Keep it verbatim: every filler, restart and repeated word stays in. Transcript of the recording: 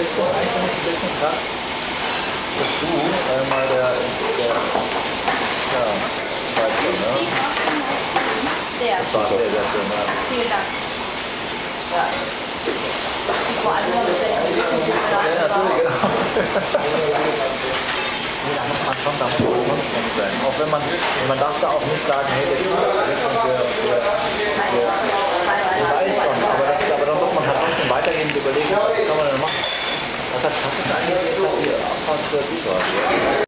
bisschen, eigentlich finde ich es ein bisschen krass, dass du äh, mal der, der ja, Schweizer, ne? Der. Das war sehr, sehr schön, ja. Vielen Dank. Ja. Vor allem, wenn es der Ja, natürlich, genau. Da muss man schon, da muss man schon streng sein. Auch wenn man, man darf da auch nicht sagen, hey, der tut alles und der, der, der, der weiß schon. Aber, das, aber dann muss man halt trotzdem weitergehend überlegen, was kann man denn machen. Was hat, was ist eigentlich jetzt auch hier Abfahrt für die